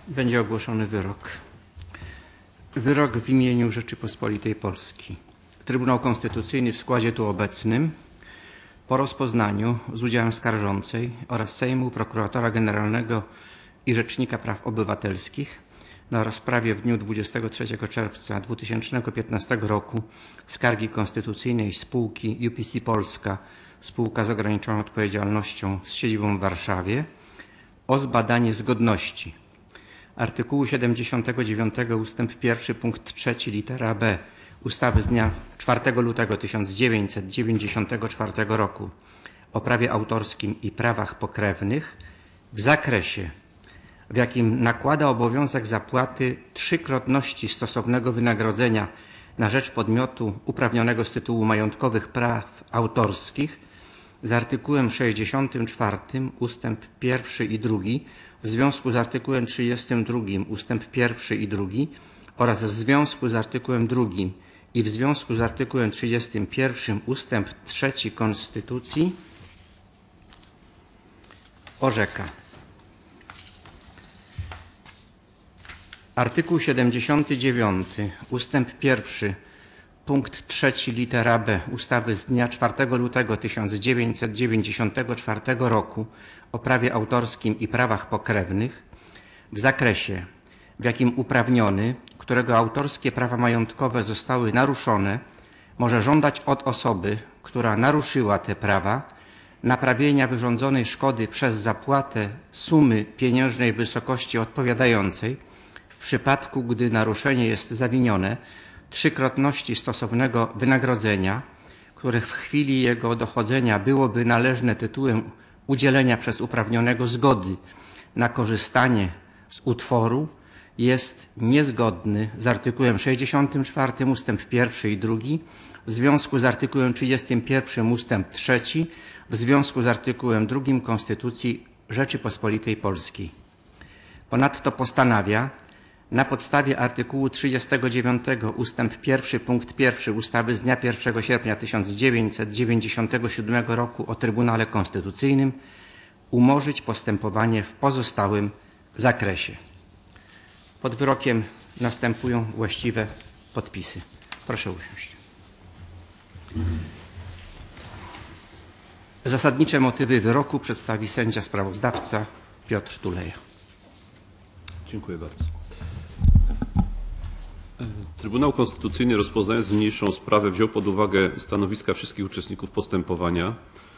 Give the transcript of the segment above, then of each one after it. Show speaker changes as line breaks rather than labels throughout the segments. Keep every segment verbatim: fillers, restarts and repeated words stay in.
Będzie ogłoszony wyrok. Wyrok w imieniu Rzeczypospolitej Polskiej. Trybunał Konstytucyjny w składzie tu obecnym po rozpoznaniu z udziałem skarżącej oraz Sejmu, Prokuratora Generalnego i Rzecznika Praw Obywatelskich na rozprawie w dniu dwudziestego trzeciego czerwca dwa tysiące piętnastego roku skargi konstytucyjnej spółki U P C Polska, spółka z ograniczoną odpowiedzialnością z siedzibą w Warszawie, o zbadanie zgodności artykułu siedemdziesiątego dziewiątego ustęp pierwszy punkt trzeci litera B ustawy z dnia czwartego lutego tysiąc dziewięćset dziewięćdziesiątego czwartego roku o prawie autorskim i prawach pokrewnych w zakresie, w jakim nakłada obowiązek zapłaty trzykrotności stosownego wynagrodzenia na rzecz podmiotu uprawnionego z tytułu majątkowych praw autorskich z artykułem sześćdziesiątym czwartym ustęp pierwszy i drugi w związku z artykułem trzydziestym drugim ustęp pierwszy i drugi oraz w związku z artykułem drugim i w związku z artykułem trzydziestym pierwszym ustęp trzeci Konstytucji orzeka. Artykuł siedemdziesiąty dziewiąty ustęp pierwszy punkt trzeci litera B ustawy z dnia czwartego lutego tysiąc dziewięćset dziewięćdziesiątego czwartego roku o prawie autorskim i prawach pokrewnych w zakresie, w jakim uprawniony, którego autorskie prawa majątkowe zostały naruszone, może żądać od osoby, która naruszyła te prawa, naprawienia wyrządzonej szkody przez zapłatę sumy pieniężnej w wysokości odpowiadającej, w przypadku gdy naruszenie jest zawinione, trzykrotności stosownego wynagrodzenia, które w chwili jego dochodzenia byłoby należne tytułem udzielenia przez uprawnionego zgody na korzystanie z utworu, jest niezgodny z artykułem sześćdziesiątym czwartym ustęp pierwszy i drugi, w związku z artykułem trzydziestym pierwszym ustęp trzeci, w związku z artykułem drugim Konstytucji Rzeczypospolitej Polskiej. Ponadto postanawia, na podstawie artykułu trzydziestego dziewiątego ustęp pierwszy punkt pierwszy ustawy z dnia pierwszego sierpnia tysiąc dziewięćset dziewięćdziesiątego siódmego roku o Trybunale Konstytucyjnym umorzyć postępowanie w pozostałym zakresie. Pod wyrokiem następują właściwe podpisy. Proszę usiąść. Zasadnicze motywy wyroku przedstawi sędzia sprawozdawca Piotr Tuleja.
Dziękuję bardzo. Trybunał Konstytucyjny, rozpoznając niniejszą sprawę, wziął pod uwagę stanowiska wszystkich uczestników postępowania.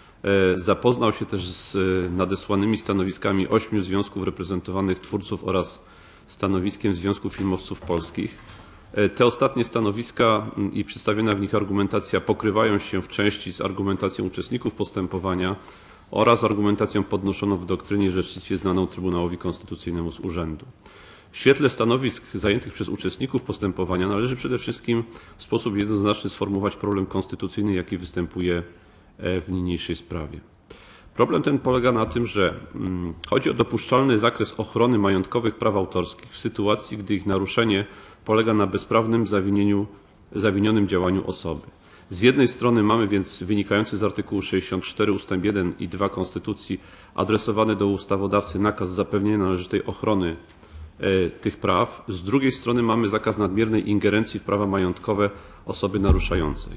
Zapoznał się też z nadesłanymi stanowiskami ośmiu związków reprezentowanych twórców oraz stanowiskiem Związku Filmowców Polskich. Te ostatnie stanowiska i przedstawiona w nich argumentacja pokrywają się w części z argumentacją uczestników postępowania oraz argumentacją podnoszoną w doktrynie i orzecznictwie znaną Trybunałowi Konstytucyjnemu z urzędu. W świetle stanowisk zajętych przez uczestników postępowania należy przede wszystkim w sposób jednoznaczny sformułować problem konstytucyjny, jaki występuje w niniejszej sprawie. Problem ten polega na tym, że chodzi o dopuszczalny zakres ochrony majątkowych praw autorskich w sytuacji, gdy ich naruszenie polega na bezprawnym zawinieniu, zawinionym działaniu osoby. Z jednej strony mamy więc wynikający z artykułu sześćdziesiątego czwartego ustęp jeden i dwa Konstytucji adresowany do ustawodawcy nakaz zapewnienia należytej ochrony tych praw. Z drugiej strony mamy zakaz nadmiernej ingerencji w prawa majątkowe osoby naruszającej.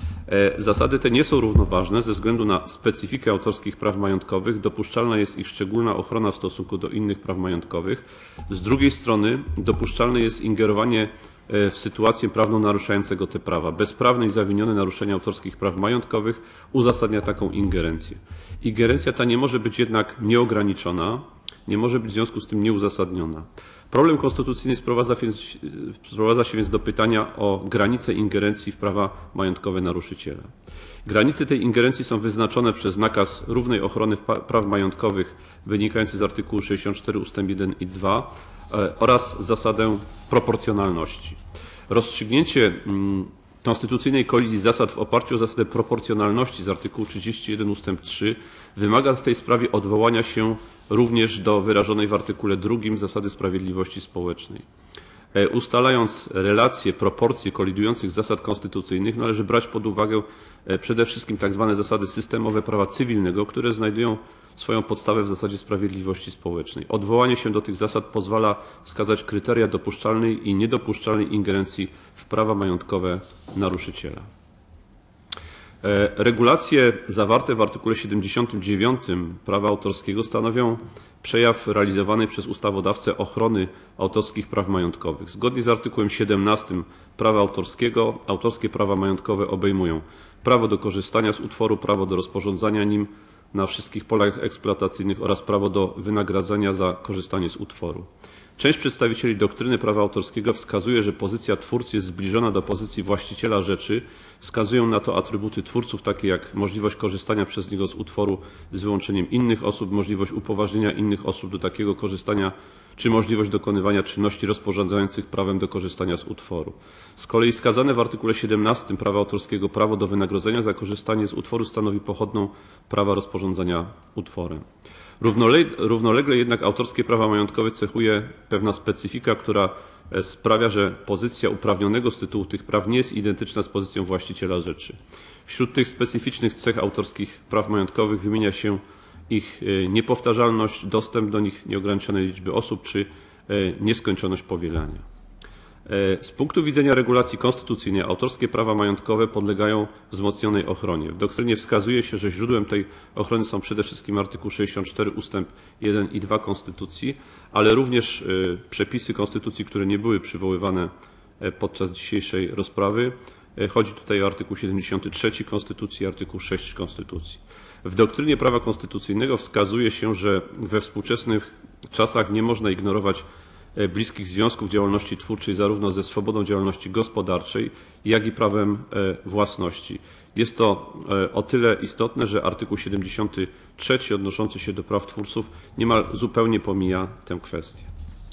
Zasady te nie są równoważne ze względu na specyfikę autorskich praw majątkowych. Dopuszczalna jest ich szczególna ochrona w stosunku do innych praw majątkowych. Z drugiej strony dopuszczalne jest ingerowanie w sytuację prawną naruszającego te prawa. Bezprawne i zawinione naruszenie autorskich praw majątkowych uzasadnia taką ingerencję. Ingerencja ta nie może być jednak nieograniczona, nie może być w związku z tym nieuzasadniona. Problem konstytucyjny sprowadza, więc, sprowadza się więc do pytania o granice ingerencji w prawa majątkowe naruszyciela. Granice tej ingerencji są wyznaczone przez nakaz równej ochrony praw majątkowych wynikający z artykułu sześćdziesiątego czwartego ustęp jeden i dwa oraz zasadę proporcjonalności. Rozstrzygnięcie konstytucyjnej kolizji zasad w oparciu o zasadę proporcjonalności z artykułu trzydziestego pierwszego ustęp trzy wymaga w tej sprawie odwołania się również do wyrażonej w artykule drugim zasady sprawiedliwości społecznej. Ustalając relacje, proporcje kolidujących zasad konstytucyjnych należy brać pod uwagę przede wszystkim tzw. zasady systemowe prawa cywilnego, które znajdują swoją podstawę w zasadzie sprawiedliwości społecznej. Odwołanie się do tych zasad pozwala wskazać kryteria dopuszczalnej i niedopuszczalnej ingerencji w prawa majątkowe naruszyciela. Regulacje zawarte w artykule siedemdziesiątym dziewiątym prawa autorskiego stanowią przejaw realizowanej przez ustawodawcę ochrony autorskich praw majątkowych. Zgodnie z artykułem siedemnastym prawa autorskiego autorskie prawa majątkowe obejmują prawo do korzystania z utworu, prawo do rozporządzania nim na wszystkich polach eksploatacyjnych oraz prawo do wynagradzania za korzystanie z utworu. Część przedstawicieli doktryny prawa autorskiego wskazuje, że pozycja twórcy jest zbliżona do pozycji właściciela rzeczy. Wskazują na to atrybuty twórców, takie jak możliwość korzystania przez niego z utworu z wyłączeniem innych osób, możliwość upoważnienia innych osób do takiego korzystania, czy możliwość dokonywania czynności rozporządzających prawem do korzystania z utworu. Z kolei wskazane w artykule siedemnastym prawa autorskiego prawo do wynagrodzenia za korzystanie z utworu stanowi pochodną prawa rozporządzania utworem. Równolegle jednak autorskie prawa majątkowe cechuje pewna specyfika, która sprawia, że pozycja uprawnionego z tytułu tych praw nie jest identyczna z pozycją właściciela rzeczy. Wśród tych specyficznych cech autorskich praw majątkowych wymienia się ich niepowtarzalność, dostęp do nich nieograniczonej liczby osób czy nieskończoność powielania. Z punktu widzenia regulacji konstytucyjnej autorskie prawa majątkowe podlegają wzmocnionej ochronie. W doktrynie wskazuje się, że źródłem tej ochrony są przede wszystkim artykuł sześćdziesiąty czwarty ustęp jeden i dwa Konstytucji, ale również przepisy Konstytucji, które nie były przywoływane podczas dzisiejszej rozprawy. Chodzi tutaj o artykuł siedemdziesiąty trzeci Konstytucji i artykuł szósty Konstytucji. W doktrynie prawa konstytucyjnego wskazuje się, że we współczesnych czasach nie można ignorować bliskich związków działalności twórczej zarówno ze swobodą działalności gospodarczej, jak i prawem własności. Jest to o tyle istotne, że artykuł siedemdziesiąty trzeci odnoszący się do praw twórców niemal zupełnie pomija tę kwestię.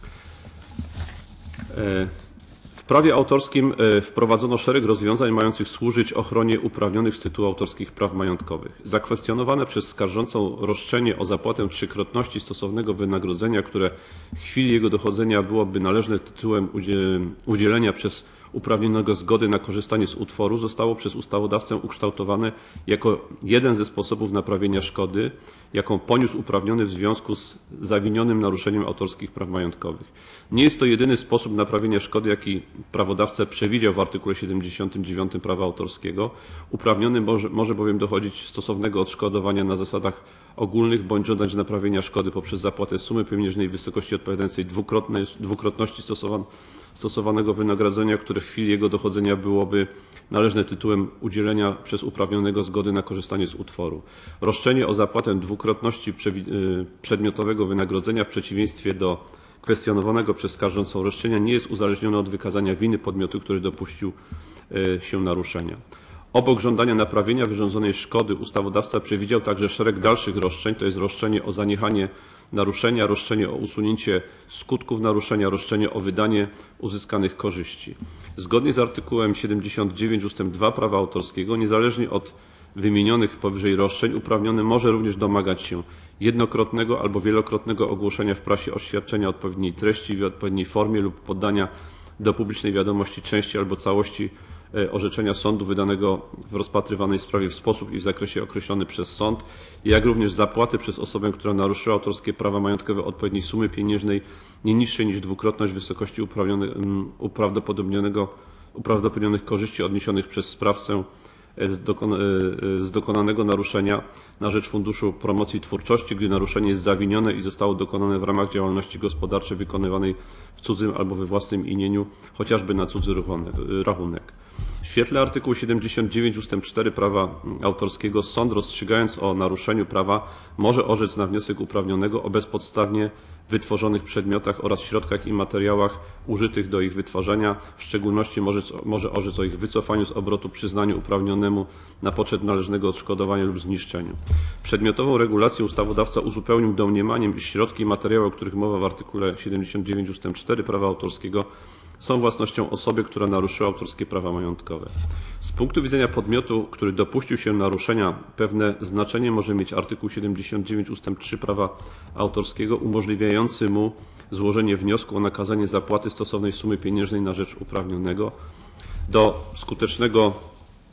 W prawie autorskim wprowadzono szereg rozwiązań mających służyć ochronie uprawnionych z tytułu autorskich praw majątkowych. Zakwestionowane przez skarżącą roszczenie o zapłatę trzykrotności stosownego wynagrodzenia, które w chwili jego dochodzenia byłoby należne tytułem udzielenia przez uprawnionego zgody na korzystanie z utworu, zostało przez ustawodawcę ukształtowane jako jeden ze sposobów naprawienia szkody, jaką poniósł uprawniony w związku z zawinionym naruszeniem autorskich praw majątkowych. Nie jest to jedyny sposób naprawienia szkody, jaki prawodawca przewidział w artykule siedemdziesiątym dziewiątym prawa autorskiego. Uprawniony może, może bowiem dochodzić stosownego odszkodowania na zasadach ogólnych bądź żądać naprawienia szkody poprzez zapłatę sumy pieniężnej w wysokości odpowiadającej dwukrotności stosowan, stosowanego wynagrodzenia, które w chwili jego dochodzenia byłoby należne tytułem udzielenia przez uprawnionego zgody na korzystanie z utworu. Roszczenie o zapłatę dwukrotności przedmiotowego wynagrodzenia w przeciwieństwie do kwestionowanego przez skarżącą roszczenia nie jest uzależnione od wykazania winy podmiotu, który dopuścił się naruszenia. Obok żądania naprawienia wyrządzonej szkody ustawodawca przewidział także szereg dalszych roszczeń, to jest roszczenie o zaniechanie naruszenia, roszczenie o usunięcie skutków naruszenia, roszczenie o wydanie uzyskanych korzyści. Zgodnie z artykułem siedemdziesiątym dziewiątym ustęp dwa prawa autorskiego, niezależnie od wymienionych powyżej roszczeń, uprawniony może również domagać się jednokrotnego albo wielokrotnego ogłoszenia w prasie oświadczenia odpowiedniej treści w odpowiedniej formie lub poddania do publicznej wiadomości części albo całości orzeczenia sądu wydanego w rozpatrywanej sprawie w sposób i w zakresie określony przez sąd, jak również zapłaty przez osobę, która naruszyła autorskie prawa majątkowe odpowiedniej sumy pieniężnej nie niższej niż dwukrotność wysokości uprawdopodobnionego, uprawdopodobnionych korzyści odniesionych przez sprawcę z, dokon z dokonanego naruszenia na rzecz Funduszu Promocji Twórczości, gdy naruszenie jest zawinione i zostało dokonane w ramach działalności gospodarczej wykonywanej w cudzym albo we własnym imieniu, chociażby na cudzy rachunek. W świetle artykułu siedemdziesiątego dziewiątego ustęp cztery prawa autorskiego sąd, rozstrzygając o naruszeniu prawa, może orzec na wniosek uprawnionego o bezpodstawnie wytworzonych przedmiotach oraz środkach i materiałach użytych do ich wytwarzania. W szczególności może, może orzec o ich wycofaniu z obrotu, przyznaniu uprawnionemu na poczet należnego odszkodowania lub zniszczeniu. Przedmiotową regulację ustawodawca uzupełnił domniemaniem, iż środki i materiały, o których mowa w artykule siedemdziesiątym dziewiątym ustęp cztery prawa autorskiego, są własnością osoby, która naruszyła autorskie prawa majątkowe. Z punktu widzenia podmiotu, który dopuścił się naruszenia, pewne znaczenie może mieć artykuł siedemdziesiąty dziewiąty ustęp trzy prawa autorskiego, umożliwiający mu złożenie wniosku o nakazanie zapłaty stosownej sumy pieniężnej na rzecz uprawnionego. Do skutecznego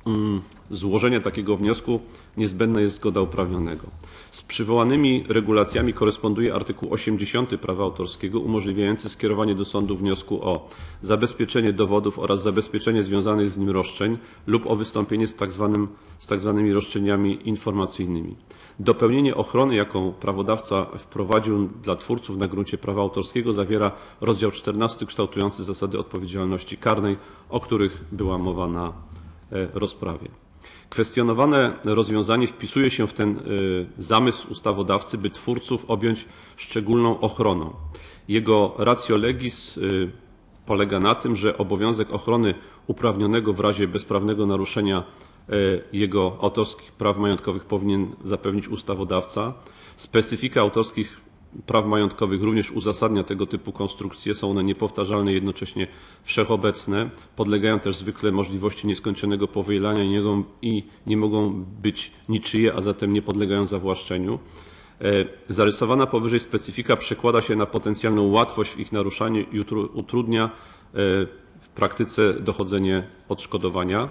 złożenia takiego wniosku niezbędna jest zgoda uprawnionego. Z przywołanymi regulacjami koresponduje artykuł osiemdziesiąty prawa autorskiego umożliwiający skierowanie do sądu wniosku o zabezpieczenie dowodów oraz zabezpieczenie związanych z nim roszczeń lub o wystąpienie z tak zwanym, z tak zwanymi roszczeniami informacyjnymi. Dopełnienie ochrony, jaką prawodawca wprowadził dla twórców na gruncie prawa autorskiego, zawiera rozdział czternasty kształtujący zasady odpowiedzialności karnej, o których była mowa na rozprawie. Kwestionowane rozwiązanie wpisuje się w ten zamysł ustawodawcy, by twórców objąć szczególną ochroną. Jego ratio legis polega na tym, że obowiązek ochrony uprawnionego w razie bezprawnego naruszenia jego autorskich praw majątkowych powinien zapewnić ustawodawca. Specyfika autorskich praw majątkowych również uzasadnia tego typu konstrukcje. Są one niepowtarzalne i jednocześnie wszechobecne. Podlegają też zwykle możliwości nieskończonego powielania i nie, mogą, i nie mogą być niczyje, a zatem nie podlegają zawłaszczeniu. Zarysowana powyżej specyfika przekłada się na potencjalną łatwość w ich naruszaniu i utrudnia w praktyce dochodzenie odszkodowania.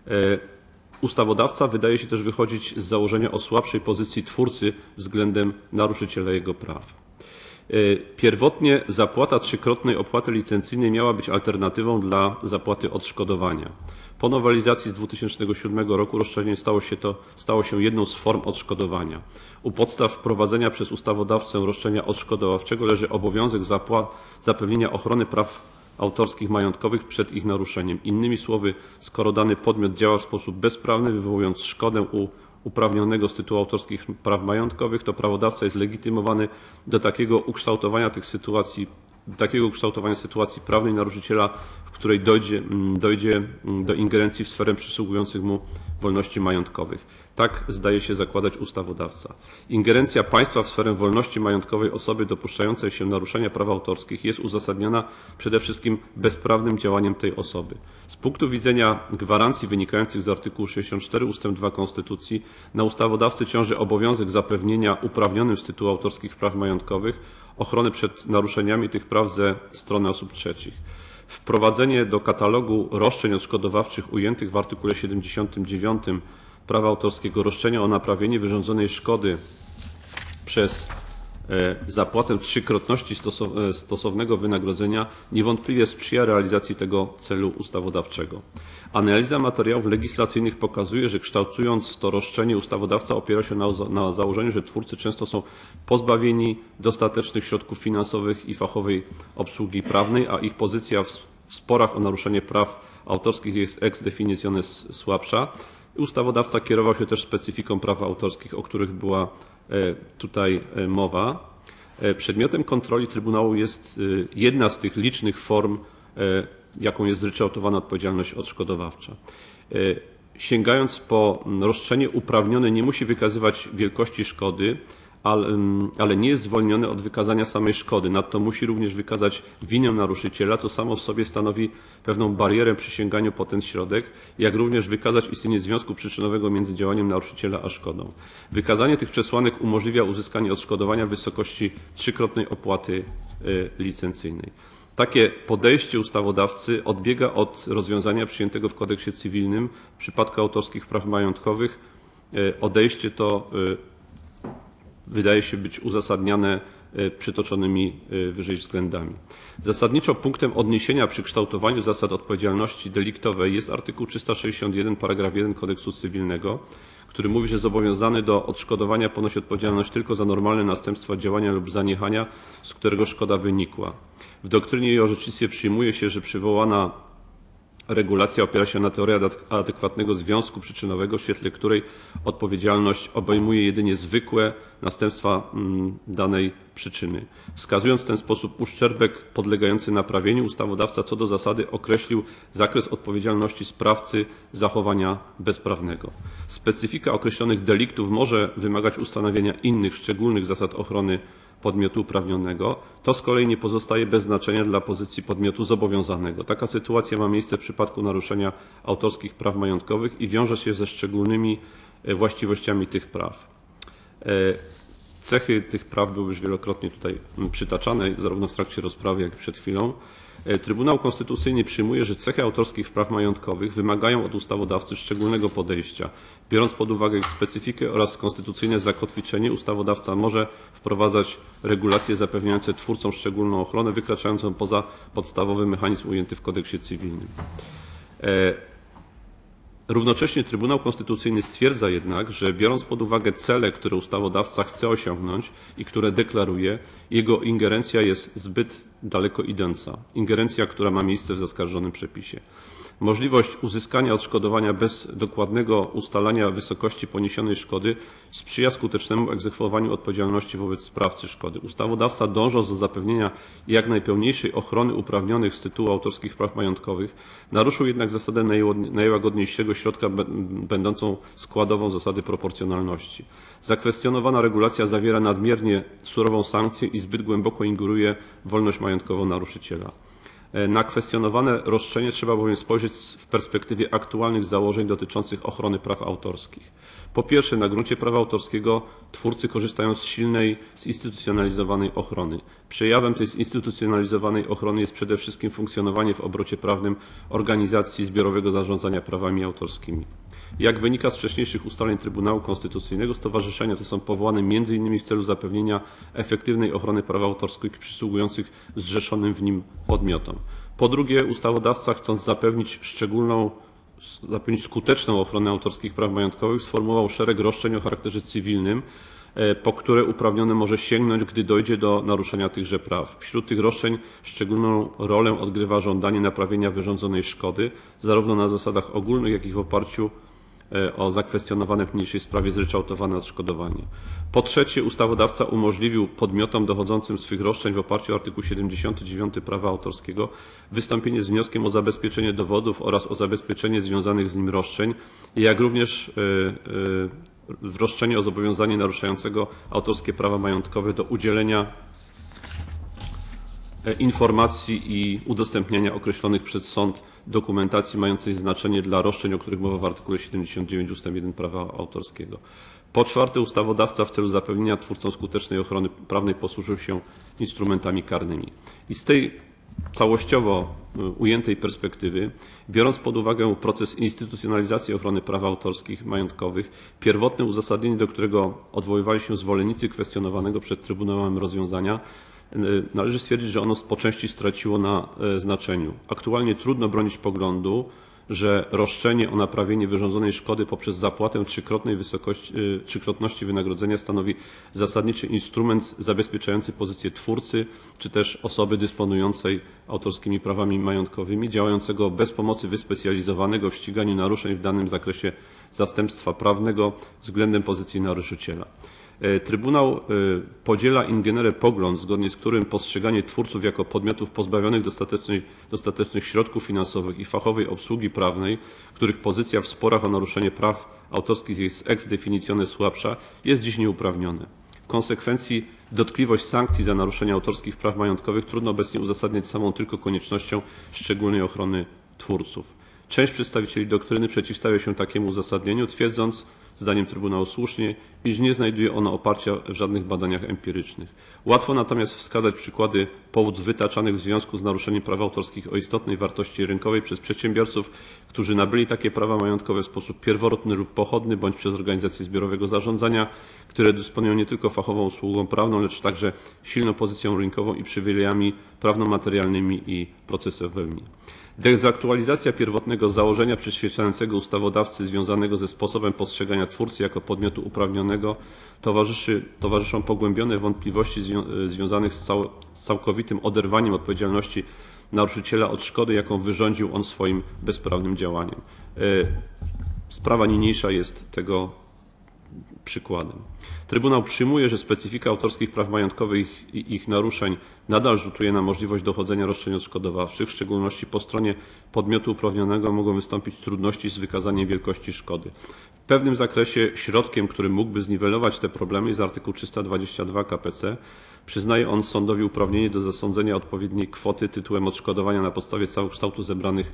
Ustawodawca wydaje się też wychodzić z założenia o słabszej pozycji twórcy względem naruszyciela jego praw. Pierwotnie zapłata trzykrotnej opłaty licencyjnej miała być alternatywą dla zapłaty odszkodowania. Po nowelizacji z dwa tysiące siódmego roku roszczenie stało się, to, stało się jedną z form odszkodowania. U podstaw wprowadzenia przez ustawodawcę roszczenia odszkodowawczego leży obowiązek zapewnienia ochrony praw autorskich majątkowych przed ich naruszeniem. Innymi słowy, skoro dany podmiot działa w sposób bezprawny, wywołując szkodę u uprawnionego z tytułu autorskich praw majątkowych, to prawodawca jest legitymowany do takiego ukształtowania tych sytuacji, do takiego ukształtowania sytuacji prawnej naruszyciela, w której dojdzie, dojdzie do ingerencji w sferę przysługujących mu wolności majątkowych. Tak zdaje się zakładać ustawodawca. Ingerencja państwa w sferę wolności majątkowej osoby dopuszczającej się naruszenia praw autorskich jest uzasadniona przede wszystkim bezprawnym działaniem tej osoby. Z punktu widzenia gwarancji wynikających z artykułu sześćdziesiątego czwartego ustęp dwa Konstytucji na ustawodawcy ciąży obowiązek zapewnienia uprawnionym z tytułu autorskich praw majątkowych ochrony przed naruszeniami tych praw ze strony osób trzecich. Wprowadzenie do katalogu roszczeń odszkodowawczych ujętych w artykule siedemdziesiątym dziewiątym prawa autorskiego roszczenia o naprawienie wyrządzonej szkody przez zapłatę trzykrotności stosownego wynagrodzenia niewątpliwie sprzyja realizacji tego celu ustawodawczego. Analiza materiałów legislacyjnych pokazuje, że kształtując to roszczenie ustawodawca opiera się na, na założeniu, że twórcy często są pozbawieni dostatecznych środków finansowych i fachowej obsługi prawnej, a ich pozycja w, w sporach o naruszenie praw autorskich jest ex definitione słabsza. Ustawodawca kierował się też specyfiką praw autorskich, o których była tutaj mowa. Przedmiotem kontroli Trybunału jest jedna z tych licznych form, jaką jest zryczałtowana odpowiedzialność odszkodowawcza. Sięgając po roszczenie, uprawniony nie musi wykazywać wielkości szkody, ale, ale nie jest zwolniony od wykazania samej szkody. Nadto musi również wykazać winę naruszyciela, co samo w sobie stanowi pewną barierę przy sięganiu po ten środek, jak również wykazać istnienie związku przyczynowego między działaniem naruszyciela a szkodą. Wykazanie tych przesłanek umożliwia uzyskanie odszkodowania w wysokości trzykrotnej opłaty licencyjnej. Takie podejście ustawodawcy odbiega od rozwiązania przyjętego w kodeksie cywilnym w przypadku autorskich praw majątkowych. Odejście to wydaje się być uzasadniane przytoczonymi wyżej względami. Zasadniczo punktem odniesienia przy kształtowaniu zasad odpowiedzialności deliktowej jest artykuł trzysta sześćdziesiąt jeden paragraf jeden Kodeksu Cywilnego, który mówi, że zobowiązany do odszkodowania ponosi odpowiedzialność tylko za normalne następstwa działania lub zaniechania, z którego szkoda wynikła. W doktrynie i orzecznictwie przyjmuje się, że przywołana regulacja opiera się na teorii adekwatnego związku przyczynowego, w świetle której odpowiedzialność obejmuje jedynie zwykłe następstwa danej przyczyny. Wskazując w ten sposób uszczerbek podlegający naprawieniu, ustawodawca co do zasady określił zakres odpowiedzialności sprawcy zachowania bezprawnego. Specyfika określonych deliktów może wymagać ustanowienia innych szczególnych zasad ochrony podmiotu uprawnionego, to z kolei nie pozostaje bez znaczenia dla pozycji podmiotu zobowiązanego. Taka sytuacja ma miejsce w przypadku naruszenia autorskich praw majątkowych i wiąże się ze szczególnymi właściwościami tych praw. Cechy tych praw były już wielokrotnie tutaj przytaczane, zarówno w trakcie rozprawy, jak i przed chwilą. Trybunał Konstytucyjny przyjmuje, że cechy autorskich praw majątkowych wymagają od ustawodawcy szczególnego podejścia. Biorąc pod uwagę ich specyfikę oraz konstytucyjne zakotwiczenie, ustawodawca może wprowadzać regulacje zapewniające twórcom szczególną ochronę, wykraczającą poza podstawowy mechanizm ujęty w kodeksie cywilnym. Równocześnie Trybunał Konstytucyjny stwierdza jednak, że biorąc pod uwagę cele, które ustawodawca chce osiągnąć i które deklaruje, jego ingerencja jest zbyt daleko idąca. Ingerencja, która ma miejsce w zaskarżonym przepisie. Możliwość uzyskania odszkodowania bez dokładnego ustalania wysokości poniesionej szkody sprzyja skutecznemu egzekwowaniu odpowiedzialności wobec sprawcy szkody. Ustawodawca, dążąc do zapewnienia jak najpełniejszej ochrony uprawnionych z tytułu autorskich praw majątkowych, naruszył jednak zasadę najłagodniejszego środka będącą składową zasady proporcjonalności. Zakwestionowana regulacja zawiera nadmiernie surową sankcję i zbyt głęboko ingeruje w wolność majątkową naruszyciela. Na kwestionowane roszczenie trzeba bowiem spojrzeć w perspektywie aktualnych założeń dotyczących ochrony praw autorskich. Po pierwsze, na gruncie prawa autorskiego twórcy korzystają z silnej, zinstytucjonalizowanej ochrony. Przejawem tej zinstytucjonalizowanej ochrony jest przede wszystkim funkcjonowanie w obrocie prawnym organizacji zbiorowego zarządzania prawami autorskimi. Jak wynika z wcześniejszych ustaleń Trybunału Konstytucyjnego, stowarzyszenia te są powołane między innymi w celu zapewnienia efektywnej ochrony praw autorskich przysługujących zrzeszonym w nim podmiotom. Po drugie, ustawodawca, chcąc zapewnić szczególną, zapewnić skuteczną ochronę autorskich praw majątkowych, sformułował szereg roszczeń o charakterze cywilnym, po które uprawniony może sięgnąć, gdy dojdzie do naruszenia tychże praw. Wśród tych roszczeń szczególną rolę odgrywa żądanie naprawienia wyrządzonej szkody, zarówno na zasadach ogólnych, jak i w oparciu o zakwestionowane w niniejszej sprawie zryczałtowane odszkodowanie. Po trzecie, ustawodawca umożliwił podmiotom dochodzącym swych roszczeń w oparciu o artykuł siedemdziesiąty dziewiąty prawa autorskiego wystąpienie z wnioskiem o zabezpieczenie dowodów oraz o zabezpieczenie związanych z nim roszczeń, jak również roszczenie o zobowiązanie naruszającego autorskie prawa majątkowe do udzielenia informacji i udostępniania określonych przez sąd dokumentacji mającej znaczenie dla roszczeń, o których mowa w artykule siedemdziesiątym dziewiątym ustęp jeden prawa autorskiego. Po czwarte, ustawodawca w celu zapewnienia twórcom skutecznej ochrony prawnej posłużył się instrumentami karnymi. I z tej całościowo ujętej perspektywy, biorąc pod uwagę proces instytucjonalizacji ochrony praw autorskich majątkowych, pierwotne uzasadnienie, do którego odwoływali się zwolennicy kwestionowanego przed Trybunałem rozwiązania, należy stwierdzić, że ono po części straciło na znaczeniu. Aktualnie trudno bronić poglądu, że roszczenie o naprawienie wyrządzonej szkody poprzez zapłatę trzykrotnej wysokości, trzykrotności wynagrodzenia stanowi zasadniczy instrument zabezpieczający pozycję twórcy czy też osoby dysponującej autorskimi prawami majątkowymi, działającego bez pomocy wyspecjalizowanego w ściganiu naruszeń w danym zakresie zastępstwa prawnego względem pozycji naruszyciela. Trybunał podziela in genere pogląd, zgodnie z którym postrzeganie twórców jako podmiotów pozbawionych dostatecznych, dostatecznych środków finansowych i fachowej obsługi prawnej, których pozycja w sporach o naruszenie praw autorskich jest ex definitione słabsza, jest dziś nieuprawnione. W konsekwencji dotkliwość sankcji za naruszenie autorskich praw majątkowych trudno obecnie uzasadniać samą tylko koniecznością szczególnej ochrony twórców. Część przedstawicieli doktryny przeciwstawia się takiemu uzasadnieniu, twierdząc, zdaniem Trybunału słusznie, iż nie znajduje ono oparcia w żadnych badaniach empirycznych. Łatwo natomiast wskazać przykłady powód wytaczanych w związku z naruszeniem praw autorskich o istotnej wartości rynkowej przez przedsiębiorców, którzy nabyli takie prawa majątkowe w sposób pierwotny lub pochodny, bądź przez organizacje zbiorowego zarządzania, które dysponują nie tylko fachową usługą prawną, lecz także silną pozycją rynkową i przywilejami prawno-materialnymi i procesowymi. Dezaktualizacja pierwotnego założenia przyświecającego ustawodawcy związanego ze sposobem postrzegania twórcy jako podmiotu uprawnionego towarzyszy, towarzyszą pogłębione wątpliwości zwią, związanych z, cał, z całkowitym oderwaniem odpowiedzialności naruszyciela od szkody, jaką wyrządził on swoim bezprawnym działaniem. Sprawa niniejsza jest tego przykładem. Trybunał przyjmuje, że specyfika autorskich praw majątkowych i ich naruszeń nadal rzutuje na możliwość dochodzenia roszczeń odszkodowawczych, w szczególności po stronie podmiotu uprawnionego mogą wystąpić trudności z wykazaniem wielkości szkody. W pewnym zakresie środkiem, który mógłby zniwelować te problemy, jest artykuł trzysta dwadzieścia dwa k p c. Przyznaje on sądowi uprawnienie do zasądzenia odpowiedniej kwoty tytułem odszkodowania na podstawie całokształtu zebranych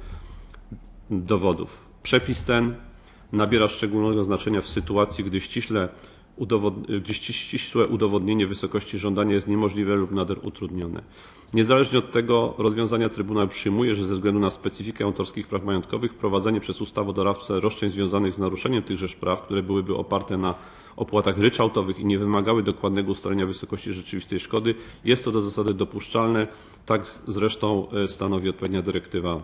dowodów. Przepis ten nabiera szczególnego znaczenia w sytuacji, gdy ściśle gdzie ścisłe udowodnienie wysokości żądania jest niemożliwe lub nader utrudnione. Niezależnie od tego rozwiązania Trybunał przyjmuje, że ze względu na specyfikę autorskich praw majątkowych prowadzenie przez ustawodawcę roszczeń związanych z naruszeniem tychżeż praw, które byłyby oparte na opłatach ryczałtowych i nie wymagały dokładnego ustalenia wysokości rzeczywistej szkody, jest to do zasady dopuszczalne. Tak zresztą stanowi odpowiednia dyrektywa,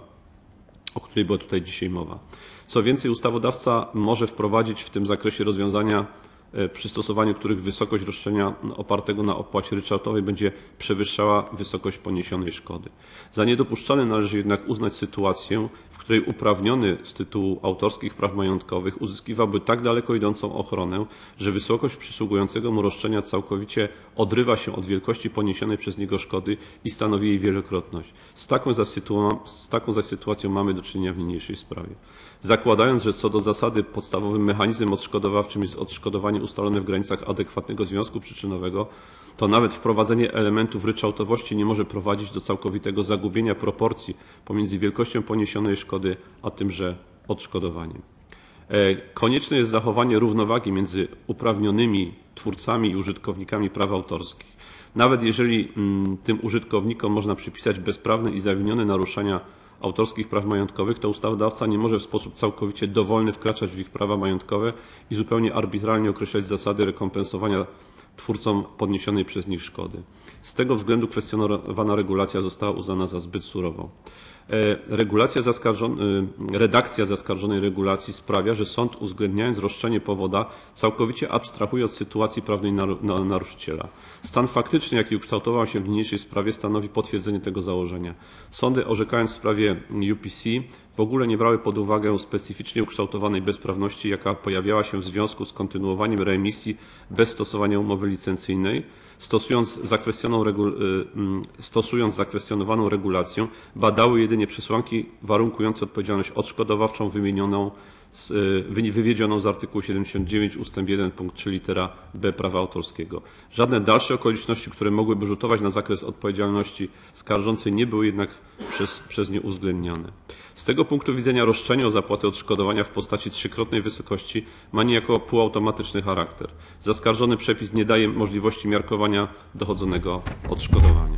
o której była tutaj dzisiaj mowa. Co więcej, ustawodawca może wprowadzić w tym zakresie rozwiązania, przy stosowaniu których wysokość roszczenia opartego na opłacie ryczałtowej będzie przewyższała wysokość poniesionej szkody. Za niedopuszczalne należy jednak uznać sytuację, w której uprawniony z tytułu autorskich praw majątkowych uzyskiwałby tak daleko idącą ochronę, że wysokość przysługującego mu roszczenia całkowicie odrywa się od wielkości poniesionej przez niego szkody i stanowi jej wielokrotność. Z taką zaś, sytu- z taką zaś sytuacją mamy do czynienia w niniejszej sprawie. Zakładając, że co do zasady podstawowym mechanizmem odszkodowawczym jest odszkodowanie ustalone w granicach adekwatnego związku przyczynowego, to nawet wprowadzenie elementów ryczałtowości nie może prowadzić do całkowitego zagubienia proporcji pomiędzy wielkością poniesionej szkody a tymże odszkodowaniem. Konieczne jest zachowanie równowagi między uprawnionymi twórcami i użytkownikami praw autorskich. Nawet jeżeli mm, tym użytkownikom można przypisać bezprawne i zawinione naruszenia autorskich praw majątkowych, to ustawodawca nie może w sposób całkowicie dowolny wkraczać w ich prawa majątkowe i zupełnie arbitralnie określać zasady rekompensowania twórcom podniesionej przez nich szkody. Z tego względu kwestionowana regulacja została uznana za zbyt surową. Regulacja zaskarżon- redakcja zaskarżonej regulacji sprawia, że sąd, uwzględniając roszczenie powoda, całkowicie abstrahuje od sytuacji prawnej naru- naruszyciela. Stan faktyczny, jaki ukształtował się w niniejszej sprawie, stanowi potwierdzenie tego założenia. Sądy, orzekając w sprawie U P C, w ogóle nie brały pod uwagę specyficznie ukształtowanej bezprawności, jaka pojawiała się w związku z kontynuowaniem reemisji bez stosowania umowy licencyjnej, stosując, zakwestionowaną regu- stosując zakwestionowaną regulację, badały jedynie przesłanki warunkujące odpowiedzialność odszkodowawczą wymienioną z, wywiedzioną z artykułu siedemdziesiąt dziewięć ustęp jeden punkt trzy litera B prawa autorskiego. Żadne dalsze okoliczności, które mogłyby rzutować na zakres odpowiedzialności skarżącej, nie były jednak przez, przez nie uwzględniane. Z tego punktu widzenia roszczenie o zapłatę odszkodowania w postaci trzykrotnej wysokości ma niejako półautomatyczny charakter. Zaskarżony przepis nie daje możliwości miarkowania dochodzonego odszkodowania.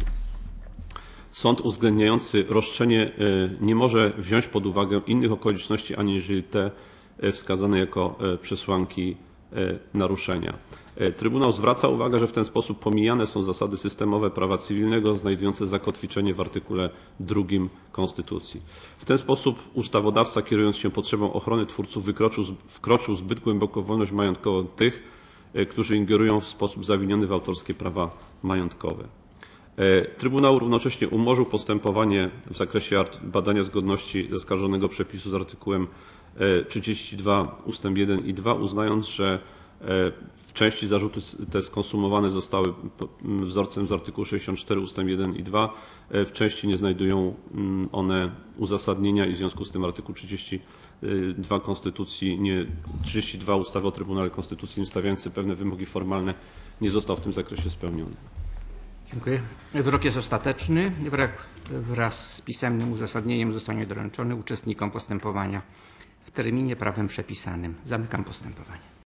Sąd uwzględniający roszczenie nie może wziąć pod uwagę innych okoliczności, aniżeli te wskazane jako przesłanki naruszenia. Trybunał zwraca uwagę, że w ten sposób pomijane są zasady systemowe prawa cywilnego znajdujące zakotwiczenie w artykule drugim Konstytucji. W ten sposób ustawodawca, kierując się potrzebą ochrony twórców, wykroczył, wkroczył zbyt głęboko w wolność majątkową tych, którzy ingerują w sposób zawiniony w autorskie prawa majątkowe. Trybunał równocześnie umorzył postępowanie w zakresie badania zgodności zaskarżonego przepisu z artykułem trzydzieści dwa ustęp jeden i dwa, uznając, że w części zarzuty te skonsumowane zostały wzorcem z artykułu sześćdziesiąt cztery ustęp jeden i dwa, w części nie znajdują one uzasadnienia i w związku z tym artykuł trzydzieści dwa Konstytucji, nie, trzydzieści dwa ustawy o Trybunale Konstytucyjnym stawiający pewne wymogi formalne nie został w tym zakresie spełniony.
Dziękuję. Wyrok jest ostateczny. Wyrok wraz z pisemnym uzasadnieniem zostanie doręczony uczestnikom postępowania w terminie prawem przepisanym. Zamykam postępowanie.